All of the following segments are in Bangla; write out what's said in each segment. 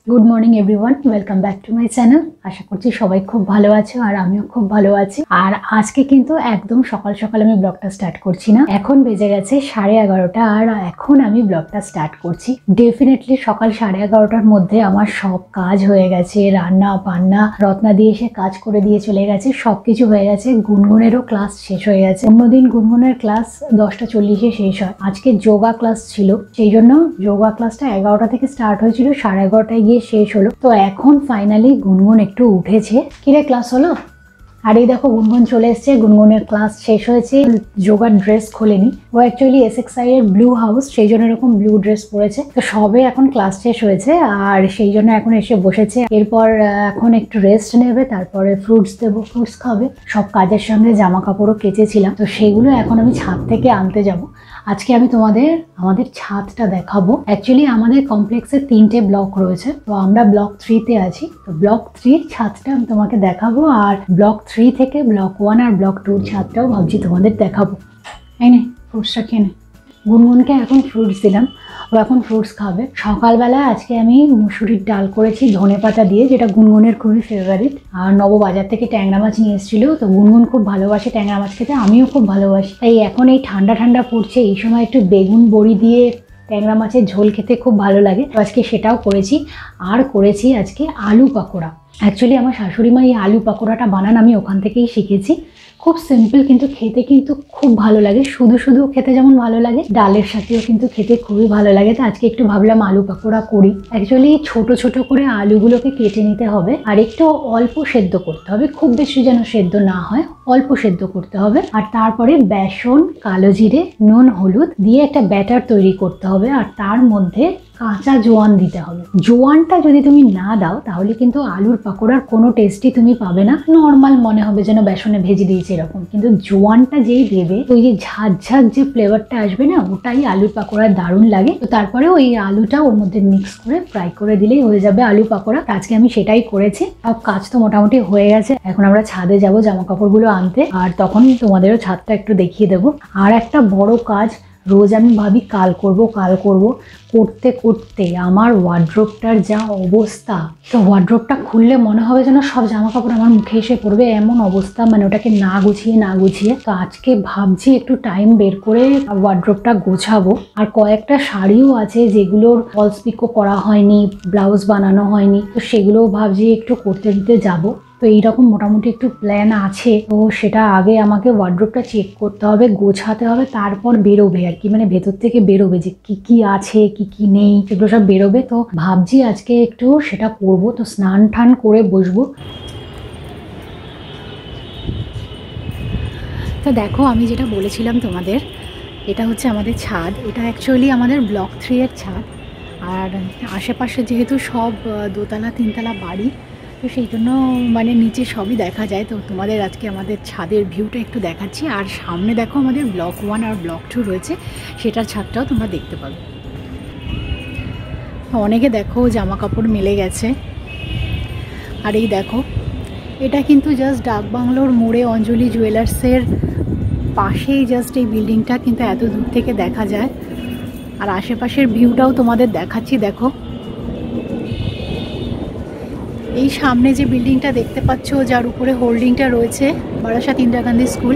Good morning everyone, welcome back to my channel. আশা করছি সবাই খুব ভালো আছে আর আমিও খুব ভালো আছি। আর আজকে কিন্তু একদম সকাল সকাল আমি ব্লগটা স্টার্ট করছি না। এখন বেজে গেছে 11:30 আর এখন আমি ব্লগটা স্টার্ট করছি। ডেফিনেটলি সকাল 11:30টার মধ্যে আমার সব কাজ হয়ে গেছে, রান্না বান্না, রত্না দিয়ে এসে কাজ করে দিয়ে চলে গেছে, সবকিছু হয়ে গেছে। গুনগুনেরও ক্লাস শেষ হয়ে গেছে। অন্যদিন গুনগুনের ক্লাস 10:40-এ শেষ হয়, আজকে যোগা ক্লাস ছিল, সেই জন্য যোগা ক্লাসটা 11টা থেকে স্টার্ট হয়েছিল, 11:30টায় গিয়ে শেষ হলো। তো এখন ফাইনালি গুনগুন একটু উঠেছে। কিরে ক্লাস হলো? আর এই দেখো গুনগুন চলে এসছে, গুনগুনের ক্লাস শেষ হয়েছে। যোগার ড্রেস খোলেনি, ও অ্যাকচুয়ালি এসএক্সআই এর ব্লু হাউস, সেই জন্য এরকম ব্লু ড্রেস পরেছে। তো সবে এখন ক্লাস শেষ হয়েছে আর সেই জন্য এখন এসে বসেছে। এরপর এখন একটু রেস্ট নেবে, তারপরে ফ্রুটস দেবো, ফ্রুটস খাবে। সব কাজের সঙ্গে জামা কাপড়ও কেচেছিলাম, তো সেগুলো এখন আমি ছাদ থেকে আনতে যাব। আজকে আমি তোমাদের আমাদের ছাদটা দেখাবো। অ্যাকচুয়ালি আমাদের কমপ্লেক্সে 3টে ব্লক রয়েছে, তো আমরা ব্লক 3-তে আছি। তো ব্লক 3-র ছাদটা আমি তোমাকে দেখাবো, আর ব্লক 3 থেকে ব্লক 1 আর ব্লক 2-র ছাদটাও ভাবছি তোমাদের দেখাবো। এই নে ফ্রুটসটা খেয়ে নে। গুনগুনকে এখন ফ্রুটস দিলাম, ও এখন ফ্রুটস খাবে। সকালবেলা আজকে আমি মুসুরির ডাল করেছি ধনেপাতা দিয়ে, যেটা গুনগুনের খুবই ফেভারিট। আর নববাজার থেকে ট্যাংরা মাছ নিয়ে এসেছিল, তো গুনগুন খুব ভালোবাসে ট্যাংরা মাছ খেতে, আমিও খুব ভালোবাসি। তাই এখন এই ঠান্ডা ঠান্ডা পড়ছে, এই সময় একটু বেগুন বড়ি দিয়ে ট্যাংরা মাছের ঝোল খেতে খুব ভালো লাগে। তো আজকে সেটাও করেছি। আর করেছি আজকে আলু পাকোড়া। অ্যাকচুয়ালি আমার শাশুড়ি মা এই আলু পাকোড়াটা বানান, আমি ওখান থেকেই শিখেছি। খুব সিম্পল, কিন্তু খেতে কিন্তু খুব ভালো লাগে। শুধু শুধু খেতে যেমন ভালো লাগে, ডালের সাথেও কিন্তু খেতে খুবই ভালো লাগে। তো আজকে একটু ভাবলাম আলু পাকোড়া করি। অ্যাকচুয়ালি ছোট ছোট করে আলুগুলোকে কেটে নিতে হবে আর একটু অল্প সেদ্ধ করতে হবে, খুব বেশি যেন সেদ্ধ না হয়, অল্প সেদ্ধ করতে হবে। আর তারপরে বেসন, কালো জিরে, নুন, হলুদ দিয়ে একটা ব্যাটার তৈরি করতে হবে। আর তার মধ্যে কাঁচা জোয়ান দিতে হবে। জোয়ানটা যদি তুমি না দাও তাহলে কিন্তু আলুর পাকোড়ার কোনো টেস্টই তুমি পাবে না, নর্মাল মনে হবে যেন বেসনে ভেজে দিয়েছে এরকম। কিন্তু জোয়ানটা যেই দেবে, ওই যে ঝাঁঝ ঝাঁঝ যে ফ্লেভারটা আসবে না, ওটাই আলুর পাকোড়ার দারুণ লাগে। তো তারপরে ওই আলুটা ওর মধ্যে মিক্স করে ফ্রাই করে দিলেই হয়ে যাবে আলু পাকোড়া। আজকে আমি সেটাই করেছি। সব কাজ তো মোটামুটি হয়ে গেছে, এখন আমরা ছাদে যাব জামা কাপড়গুলো আনতে, আর তখন তোমাদেরও ছাদটা একটু দেখিয়ে দেবো। আর একটা বড় কাজ, রোজ আমি ভাবি কাল করব কাল করব, করতে করতে আমার ওয়ার্ড্রোবটার যা অবস্থা। তো ওয়ার্ড্রোবটা খুললে মনে হবে যেন সব জামা কাপড় আমার মুখে এসে পড়বে, এমন অবস্থা, মানে ওটাকে না গুছিয়ে। তো আজকে ভাবছি একটু টাইম বের করে ওয়ার্ড্রোবটা গোছাবো। আর কয়েকটা শাড়িও আছে যেগুলোর ফলস পিকো করা হয়নি, ব্লাউজ বানানো হয়নি, তো সেগুলোও ভাবছি একটু করতে দিতে যাবো। তো এইরকম মোটামুটি একটু প্ল্যান আছে। তো সেটা আগে আমাকে ওয়ার্ড্রোবটা চেক করতে হবে, গোছাতে হবে, তারপর বেরোবে আর কি, মানে ভেতর থেকে বেরোবে যে কি কি আছে কি কি নেই, সেগুলো সব বেরোবে। তো ভাবছি আজকে একটু সেটা করব। তো স্নান টান করে বসবো। তো দেখো, আমি যেটা বলেছিলাম তোমাদের, এটা হচ্ছে আমাদের ছাদ। এটা অ্যাকচুয়ালি আমাদের ব্লক 3-এর ছাদ। আর আশেপাশে যেহেতু সব দোতলা তিনতলা বাড়ি, তো সেই জন্য মানে নিচে সবই দেখা যায়। তো তোমাদের আজকে আমাদের ছাদের ভিউটা একটু দেখাচ্ছি। আর সামনে দেখো আমাদের ব্লক 1 আর ব্লক 2 রয়েছে, সেটার ছাদটাও তোমরা দেখতে পাবে। অনেকে দেখো জামা কাপড় মেলে গেছে। আর এই দেখো, এটা কিন্তু জাস্ট ডাকবাংলোর মোড়ে অঞ্জলি জুয়েলার্সের পাশেই জাস্ট এই বিল্ডিংটা, কিন্তু এত দূর থেকে দেখা যায়। আর আশেপাশের ভিউটাও তোমাদের দেখাচ্ছি। দেখো, এই সামনে যে বিল্ডিংটা দেখতে পাচ্ছ, যার উপরে হোল্ডিংটা রয়েছে, বারাসাত ইন্দিরা গান্ধী স্কুল,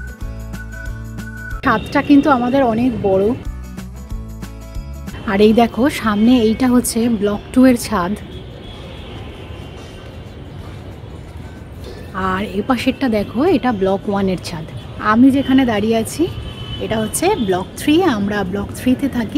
ছাদটা কিন্তু আমাদের অনেক বড়। আর এই দেখো সামনে, এইটা হচ্ছে ব্লক 2-এর ছাদ। আর এ পাশেরটা দেখো, এটা ব্লক 1-এর ছাদ। আমি যেখানে দাঁড়িয়ে আছি এটা হচ্ছে ব্লক 3, আমরা ব্লক 3-তে থাকি।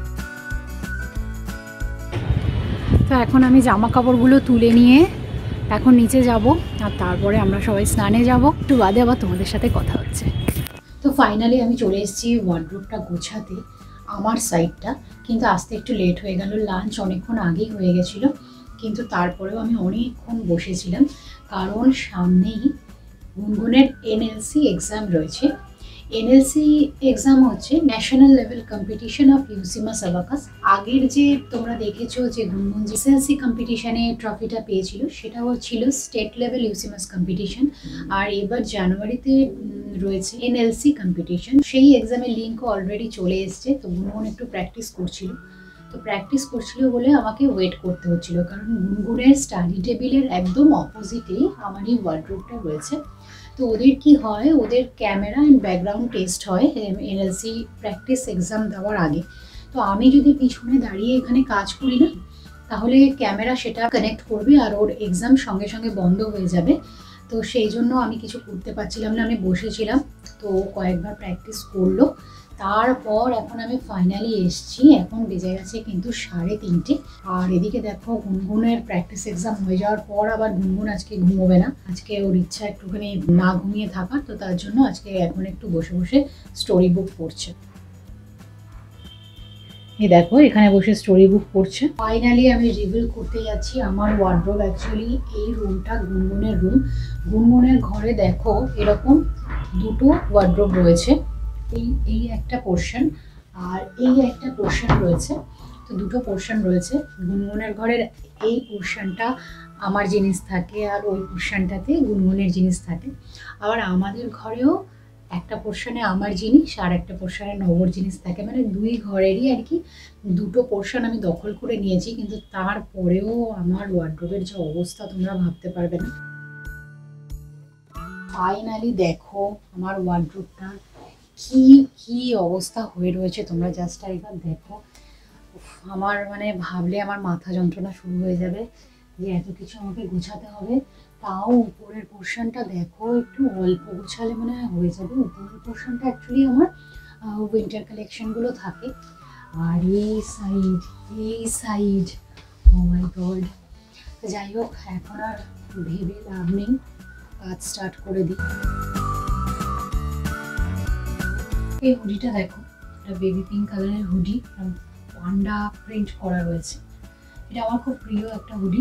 তো এখন আমি জামা কাপড়গুলো তুলে নিয়ে এখন নিচে যাব, আর তারপরে আমরা সবাই স্নানে যাব। একটু বাদে আবার তোমাদের সাথে কথা হচ্ছে। তো ফাইনালি আমি চলে এসেছি ওয়ার্ড্রোবটা গোছাতে, আমার সাইডটা। কিন্তু আসতে একটু লেট হয়ে গেল, লাঞ্চ অনেকক্ষণ আগেই হয়ে গেছিলো, কিন্তু তারপরেও আমি অনেকক্ষণ বসেছিলাম, কারণ সামনেই গুনগুনের এনএলসি এক্সাম রয়েছে। এনএলসি এক্সাম হচ্ছে national level competition of UCMAS abacus. আগের যে তোমরা দেখেছো যে গুনগুন যে এসএলসি কম্পিটিশনে ট্রফিটা পেয়েছিল, সেটাও ছিল স্টেট লেভেল ইউসিমাস কম্পিটিশন। আর এবার জানুয়ারিতে রয়েছে এনএলসি কম্পিটিশন। সেই এক্সামের লিঙ্কও অলরেডি চলে এসছে, তো গুনগুন একটু প্র্যাকটিস করছিল। তো প্র্যাকটিস করছিল বলে আমাকে ওয়েট করতে হচ্ছিল, কারণ গুনগুনের স্টাডি টেবিলের একদম অপোজিটেই আমারই ওয়ার্ড্রোবটা রয়েছে। তো ওদের কি হয়, ওদের ক্যামেরা অ্যান্ড ব্যাকগ্রাউন্ড টেস্ট হয় এনএলসি প্র্যাকটিস এক্সাম দেওয়ার আগে। তো আমি যদি পিছনে দাঁড়িয়ে এখানে কাজ করি না, তাহলে ক্যামেরা সেটা কানেক্ট করবে আর ওর এক্সাম সঙ্গে সঙ্গে বন্ধ হয়ে যাবে। তো সেই জন্য আমি কিছু করতে পারছিলাম না, আমি বসেছিলাম। তো কয়েকবার প্র্যাকটিস করলো, তারপর এখন আমি ফাইনালি এসছি। এখন বেজে গেছে কিন্তু 3:30। আর এদিকে দেখো গুনগুনের প্র্যাকটিস এক্সাম হয়ে যাওয়ার পর আবার গুনগুন আজকে ঘুমোবে না, আজকে ওর ইচ্ছা একটুখানি না ঘুমিয়ে থাকার। তো তার জন্য আজকে এখন একটু বসে বসে স্টোরি বুক পড়ছে। এই দেখো এখানে বসে স্টোরি বুক পড়ছে। ফাইনালি আমি রিভিল করতে যাচ্ছি আমার ওয়ার্ড্রোব। অ্যাকচুয়ালি এই রুমটা গুনগুনের রুম। গুনগুনের ঘরে দেখো এরকম দুটো ওয়ার্ড্রোব রয়েছে, এই একটা পোর্শন আর এই একটা পোর্শন রয়েছে। তো দুটো পোর্শন রয়েছে। গুনগুনের ঘরের এই পোর্শনটা আমার জিনিস থাকে আর ওই পোর্শনটাতে গুনগুনের জিনিস থাকে। আবার আমাদের ঘরেও একটা পোর্শনে আমার জিনিস আর একটা পোর্শনে নবর জিনিস থাকে, মানে দুই ঘরেরই আর কি দুটো পোর্শন আমি দখল করে নিয়েছি। কিন্তু তারপরেও আমার ওয়ার্ড্রোবের যে অবস্থা তোমরা ভাবতে পারবে না। ফাইনালি দেখো আমার ওয়ার্ড্রোবটা কি কি অবস্থা হয়ে রয়েছে, তোমরা জাস্ট একবার দেখো। আমার মানে ভাবলে আমার মাথা যন্ত্রণা শুরু হয়ে যাবে যে এত কিছু আমাকে গোছাতে হবে। তাও উপরের পোর্শনটা দেখো, একটু অল্প গোছালে মনে হয় হয়ে যাবে। উপরের পোর্শনটা অ্যাকচুয়ালি আমার উইন্টার কালেকশনগুলো থাকে। আর এই সাইড ও মাই গড। যাই হোক, এখন আর ভেবে লাভ নেই, কাজ স্টার্ট করে দিই। এই হুডিটা দেখো, এটা বেবি পিঙ্ক কালারের হুডি, পান্ডা প্রিন্ট করা রয়েছে। এটা আমার খুব প্রিয় একটা হুডি।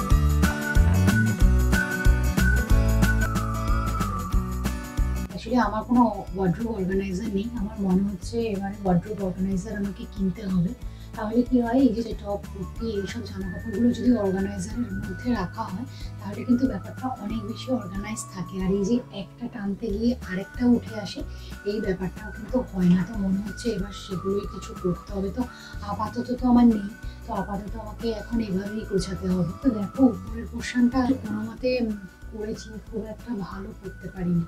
অ্যাকচুয়ালি আমার কোনো ওয়ার্ড্রোব অর্গানাইজার নেই। আমার মনে হচ্ছে এবারে ওয়ার্ড্রোব অর্গানাইজার আমাকে কিনতে হবে। তাহলে কি হয়, এই যে টপ কুর্তি এইসব জামা কাপড়গুলো যদি অর্গানাইজারের মধ্যে রাখা হয় তাহলে কিন্তু ব্যাপারটা অনেক বেশি অর্গানাইজ থাকে। আর এই যে একটা টানতে গিয়ে আরেকটা উঠে আসে, এই ব্যাপারটাও কিন্তু হয় না। তো মনে হচ্ছে এবার সেগুলোই কিছু করতে হবে। তো আপাতত তো আমার নেই, তো আপাতত আমাকে এখন এভাবেই গোছাতে হবে। তো দেখো উপরের পোর্শনটা কোনো মতে করেছি, খুব একটা ভালো করতে পারিনি।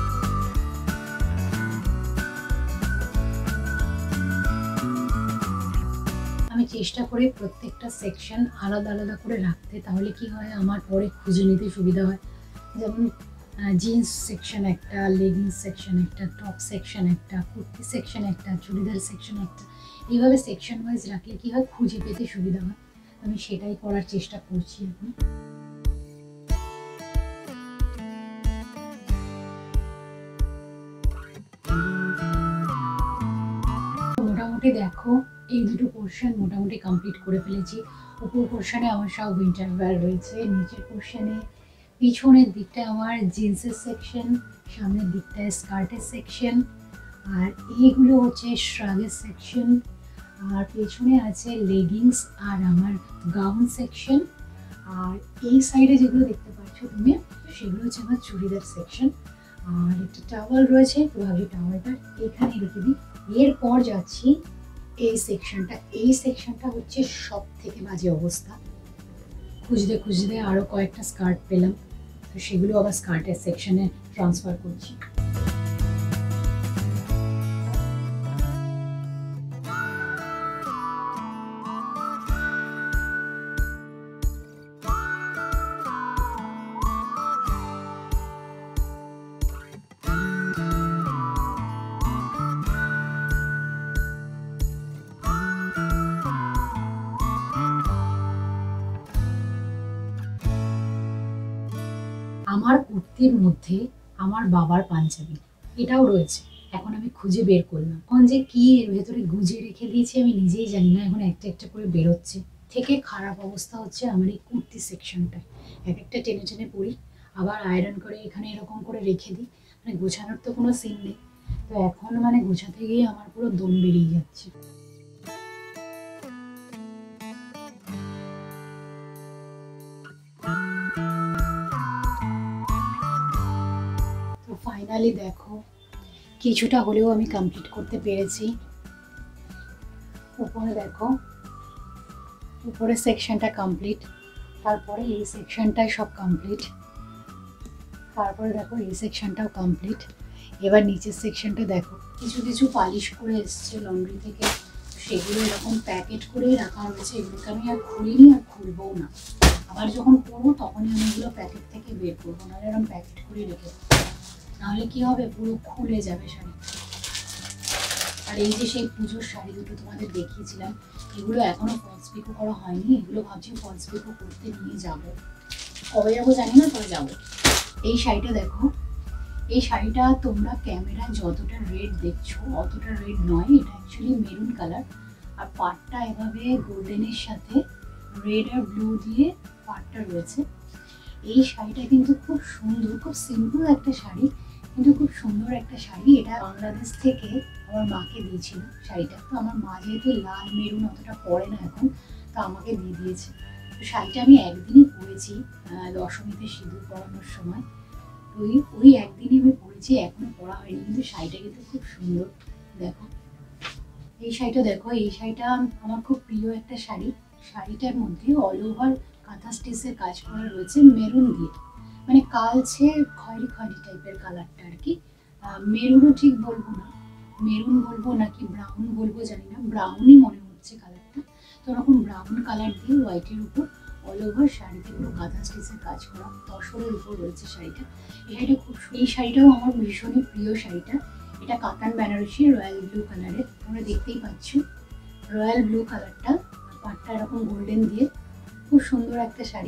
আমি চেষ্টা করি প্রত্যেকটা সেকশন আলাদা আলাদা করে রাখতে, তাহলে কি হয় আমার পরে খুঁজে নিতে সুবিধা হয়। যেমন জিন্স সেকশন একটা, লেগিংস সেকশন একটা, টপ সেকশন একটা, কুর্তি সেকশন একটা, চুড়িদার সেকশন একটা। এইভাবে সেকশন ওয়াইজ রাখলে কি হয় খুঁজে পেতে সুবিধা হয়। আমি সেটাই করার চেষ্টা করছি এখন। মোটামুটি দেখো এই দুটো পোর্শন মোটামুটি কমপ্লিট করে ফেলেছি। উপর পোর্শনে আমার সব উইন্টার ওয়্যার রয়েছে, নিচের পোর্শনে পিছনের দিকটা আমার জিন্সের সেকশন, সামনের দিকটায় স্কার্টের সেকশন, আর এইগুলো হচ্ছে শ্রাগের সেকশন, আর পেছনে আছে লেগিংস আর আমার গাউন সেকশন। আর এই সাইডে যেগুলো দেখতে পাচ্ছ তুমি, সেগুলো হচ্ছে আমার চুড়িদার সেকশন। আর একটা টাওয়াল রয়েছে, তো ভাবছি টাওয়ালটা এখানে রেখে দিই। এরপর যাচ্ছি এই সেকশনটা। এই সেকশনটা হচ্ছে সব থেকে বাজে অবস্থা। খুঁজতে খুঁজতে আরও কয়েকটা স্কার্ট পেলাম, তো সেগুলো আবার স্কার্টের সেকশনে ট্রান্সফার করছি। আমার কুর্তির মধ্যে আমার বাবার পাঞ্জাবি এটাও রয়েছে, এখন আমি খুঁজে বের করলাম। এখন যে কি এর ভেতরে গুজে রেখে দিয়েছি আমি নিজেই জানি না, এখন একটা একটা করে বেরোচ্ছে। থেকে খারাপ অবস্থা হচ্ছে আমার এই কুর্তি সেকশনটায়। এক একটা টেনে টেনে পরি, আবার আয়রন করে এখানে এরকম করে রেখে দিই, মানে গোছানোর তো কোনো সিন নেই। তো এখন মানে গোছাতে গিয়ে আমার পুরো দম বেরিয়ে যাচ্ছে। তো ফাইনালি দেখো কিছুটা হলেও আমি কমপ্লিট করতে পেরেছি। উপরে দেখো উপরের সেকশনটা কমপ্লিট, তারপরে এই সেকশনটাই সব কমপ্লিট, তারপরে দেখো এই সেকশনটাও কমপ্লিট। এবার নিচের সেকশনটা দেখো, কিছু কিছু পালিশ করে এসছে লন্ড্রি থেকে, সেগুলো এরকম প্যাকেট করে রাখা হয়েছে। এগুলোকে আমি আর খুলিনি আর খুলবও না, আবার যখন পরবো তখনই আমি এগুলো প্যাকেট থেকে বের করবো, নাহলে এরকম প্যাকেট করে রেখে, নাহলে কি হবে পুরো খুলে যাবে শাড়ি। আর এই যে সেই পুজোর শাড়ি দুটো তোমাদের দেখিয়েছিলাম, এগুলো এখনো ফলস পিকো করা হয়নি, এগুলো ভাবছি ফলস পিকো করতে নিয়ে যাবো, কবে যাবো জানি না, তবে যাবো। এই শাড়িটা দেখো, এই শাড়িটা তোমরা ক্যামেরা যতটা রেড দেখছো অতটা রেড নয়, এটা অ্যাকচুয়ালি মেরুন কালার। আর পাটটা এভাবে গোল্ডেনের সাথে রেড আর ব্লু দিয়ে পাটটা রয়েছে। এই শাড়িটা কিন্তু খুব সুন্দর, খুব সিম্পল একটা শাড়ি, কিন্তু খুব সুন্দর একটা শাড়ি। এটা বাংলাদেশ থেকে আমার মাকে দিয়েছিল শাড়িটা। তো আমার মা যেহেতু লাল মেরুন অতটা পরে না এখন, তো আমাকে দিয়ে দিয়েছে। তো শাড়িটা আমি একদিনই পরেছি, দশমীতে সিঁদুর পরানোর সময়। ওই একদিনই আমি পরেছি, এখনো পরা হয়নি, কিন্তু শাড়িটা কিন্তু খুব সুন্দর। দেখো এই শাড়িটা দেখো, এই শাড়িটা আমার খুব প্রিয় একটা শাড়ি। শাড়িটার মধ্যে অল ওভার কাঁথা স্টিচের কাজ করা রয়েছে মেরুন দিয়ে, মানে কালচে খয়েরি খয়েরি টাইপের কালারটা আর কি। মেরুনও ঠিক বলবো না, মেরুন বলবো নাকি ব্রাউন বলবো জানি না, ব্রাউনই মনে হচ্ছে কালারটা। তো ওরকম ব্রাউন কালার দিয়ে হোয়াইটের উপর অল ওভার শাড়িতে পুরো কাঁথা স্টিচের কাজ করা, তসরের উপর রয়েছে শাড়িটা। এই শাড়িটা খুব, এই শাড়িটাও আমার ভীষণই প্রিয় শাড়িটা। এটা কাতান বেনারসি রয়্যাল ব্লু কালারের, তোমরা দেখতেই পাচ্ছ রয়্যাল ব্লু কালারটা, পাটটা এরকম গোল্ডেন দিয়ে, খুব সুন্দর একটা শাড়ি।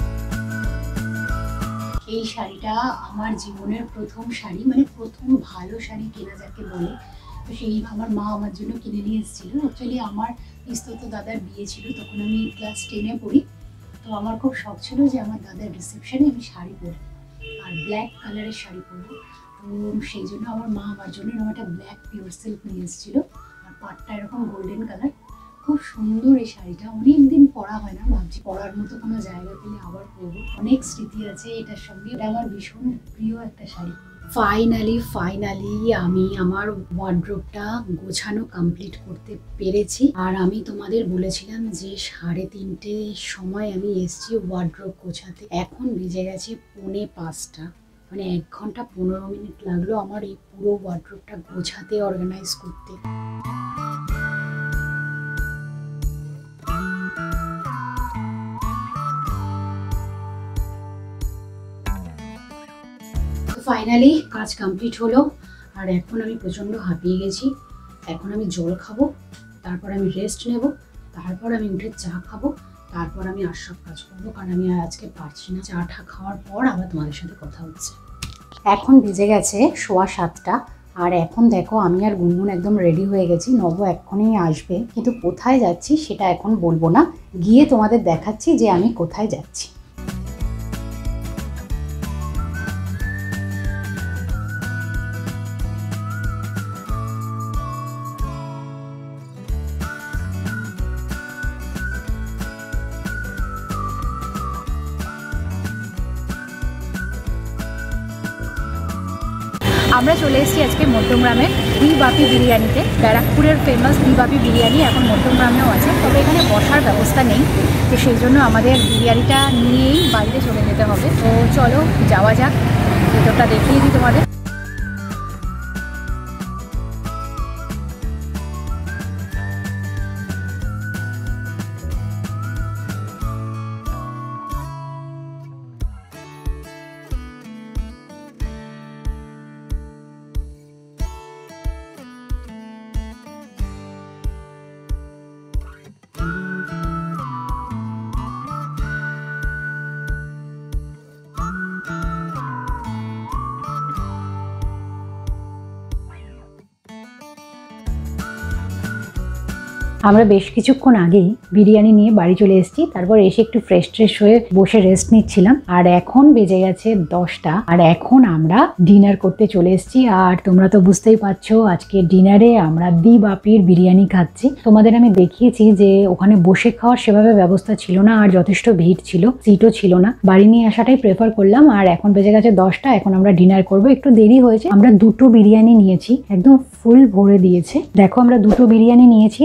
এই শাড়িটা আমার জীবনের প্রথম শাড়ি, মানে প্রথম ভালো শাড়ি কেনা যাকে বলে। তো সেই আমার মা আমার জন্য কিনে নিয়ে এসেছিলো। অ্যাকচুয়ালি আমার পিস্তত দাদার বিয়ে ছিল, তখন আমি ক্লাস 10-এ পড়ি। তো আমার খুব শখ ছিল যে আমার দাদার রিসেপশনে আমি শাড়ি পরবো, আর ব্ল্যাক কালারের শাড়ি পরবো। তো সেই জন্য আমার মা আমার জন্য এরকম একটা ব্ল্যাক পিওর সিল্ক নিয়ে এসেছিলো, আর পাটটা এরকম গোল্ডেন কালার। খুব সুন্দর এই শাড়িটা, অনেকদিন পরা হয় না, ভাবছি পরার মতো কোনো জায়গা পেলে আবার পরবো। অনেক স্মৃতি আছে এটার সঙ্গে, এটা আমার ভীষণ প্রিয় একটা শাড়ি। ফাইনালি আমি আমার ওয়ার্ড্রোবটা গোছানো কমপ্লিট করতে পেরেছি। আর আমি তোমাদের বলেছিলাম যে 3:30 সময় আমি এসেছি ওয়ার্ড্রোব গোছাতে। এখন বেজে গেছে 4:45, মানে 1 ঘন্টা 15 মিনিট লাগলো আমার এই পুরো ওয়ার্ড্রোবটা গোছাতে, অর্গানাইজ করতে। ফাইনালি কাজ কমপ্লিট হলো, আর এখন আমি প্রচণ্ড হাঁপিয়ে গেছি। এখন আমি জল খাবো, তারপর আমি রেস্ট নেব, তারপর আমি উঠে চা খাবো, তারপর আমি আর সব কাজ করবো, কারণ আমি আজকে পারছি না। চাটা খাওয়ার পর আবার তোমাদের সাথে কথা হচ্ছে। এখন বেজে গেছে 7:15, আর এখন দেখো আমি আর গুনগুন একদম রেডি হয়ে গেছি। নব এক্ষুনি আসবে, কিন্তু কোথায় যাচ্ছি সেটা এখন বলবো না, গিয়ে তোমাদের দেখাচ্ছি যে আমি কোথায় যাচ্ছি। আমরা চলে এসেছি আজকে মধ্যমগ্রামের দি বাপি বিরিয়ানিতে। ব্যারাকপুরের ফেমাস দি বাপি বিরিয়ানি এখন মধ্যমগ্রামেও আছে, তবে এখানে বসার ব্যবস্থা নেই। তো সেই জন্য আমাদের বিরিয়ানিটা নিয়েই বাইরে চলে যেতে হবে। তো চলো যাওয়া যাক, ভেতরটা দেখিয়ে দিই তোমাদের। আমরা বেশ কিছুক্ষণ আগেই বিরিয়ানি নিয়ে বাড়ি চলে এসেছি। তারপর এসে একটু ফ্রেশ হয়ে বসে রেস্ট নিচ্ছিলাম। আর এখন বেজে গেছে 10টা, আর এখন আমরা ডিনার করতে চলে এসেছি। আর তোমরা তো বুঝতেই পারছো আজকে ডিনারে আমরা দি বাপির বিরিয়ানি খাচ্ছি। তোমাদের আমি দেখিয়েছি যে ওখানে বসে খাওয়ার সেভাবে ব্যবস্থা ছিল না, আর যথেষ্ট ভিড় ছিল, সিটও ছিল না। বাড়ি নিয়ে আসাটাই প্রেফার করলাম। আর এখন বেজে গেছে 10টা, এখন আমরা ডিনার করব। একটু দেরি হয়েছে, আমরা 2টো বিরিয়ানি নিয়েছি, একদম ফুল ভরে দিয়েছে। দেখো আমরা 2টো বিরিয়ানি নিয়েছি, তো ফুল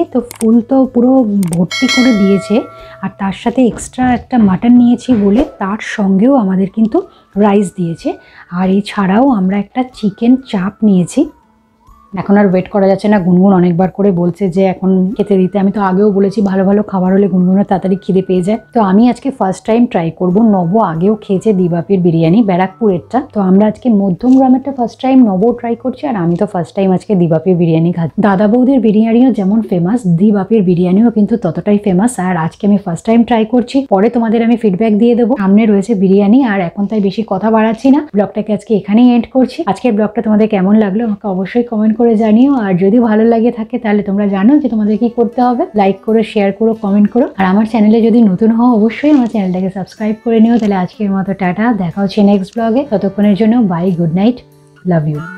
ফুল তো পুরো ভর্তি করে দিয়েছে, আর তার সাথে এক্সট্রা একটা মাটন নিয়েছি বলে তার সঙ্গেও আমাদের কিন্তু রাইস দিয়েছে। আর এছাড়াও আমরা একটা চিকেন চাপ নিয়েছি। এখন আর ওয়েট করা যাচ্ছে না, গুনগুন অনেকবার করে বলছে যে এখন খেতে দিতে। আমি তো আগেও বলেছি ভালো ভালো খাবার হলে গুনগুনের তাড়াতাড়ি খিদে পেয়ে যায়। তো আমি আজকে ফার্স্ট টাইম ট্রাই করব। নব আগেও খেয়েছে দিবাপির বিরিয়ানি, ব্যারাকপুরেরটা। তো আমরা আজকে মধ্যম গ্রামেরটা ফার্স্ট টাইম, নব ট্রাই করছি, আর আমি তো ফার্স্ট টাইম আজকে দিবাপির বিরিয়ানি খাচ্ছি। দাদা বৌদির বিরিয়ানিও যেমন ফেমাস, দিবাপির বিরিয়ানিও কিন্তু ততটাই ফেমাস। আর আজকে আমি ফার্স্ট টাইম ট্রাই করছি, পরে তোমাদের আমি ফিডব্যাক দিয়ে দেবো। সামনে রয়েছে বিরিয়ানি, আর এখন তাই বেশি কথা বাড়াচ্ছি না, ব্লগটাকে আজকে এখানেই এন্ড করছি। আজকের ব্লগটা তোমাদের কেমন লাগলো আমাকে অবশ্যই কমেন্ট করে জানিও। আর যদি ভালো লাগে থাকে তাহলে তোমরা জানো যে তোমাদের কি করতে হবে, লাইক করো, শেয়ার করো, কমেন্ট করো। আর আমার চ্যানেলে যদি নতুন হও অবশ্যই আমার চ্যানেলটাকে সাবস্ক্রাইব করে নিও। তাহলে আজকের মতো টাটা, দেখা হচ্ছে নেক্সট ব্লগে। ততক্ষণের জন্য bye, good night, love you.